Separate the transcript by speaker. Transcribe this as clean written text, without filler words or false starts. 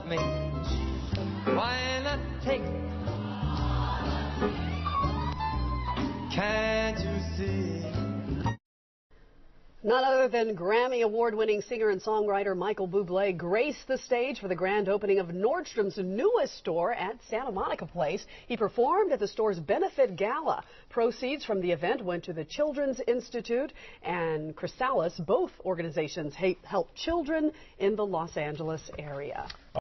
Speaker 1: love me, why not take it? Can't you see?
Speaker 2: None other than Grammy Award-winning singer and songwriter Michael Bublé graced the stage for the grand opening of Nordstrom's newest store at Santa Monica Place. He performed at the store's benefit gala. Proceeds from the event went to the Children's Institute and Chrysalis. Both organizations help children in the Los Angeles area.